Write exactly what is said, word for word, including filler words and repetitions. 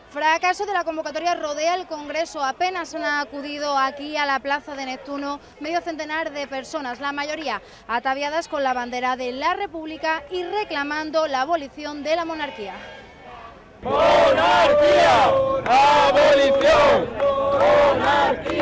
Fracaso de la convocatoria rodea el Congreso. Apenas han acudido aquí a la plaza de Neptuno medio centenar de personas, la mayoría ataviadas con la bandera de la República y reclamando la abolición de la monarquía. ¡Monarquía! ¡Abolición! ¡Monarquía!